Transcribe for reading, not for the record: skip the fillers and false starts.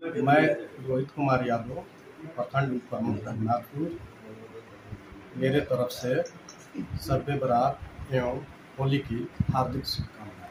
मैं रोहित कुमार यादव, प्रखंड प्रमुख रघुनाथपुर, मेरे तरफ से सर्वे बरात एवं होली की हार्दिक शुभकामनाएं।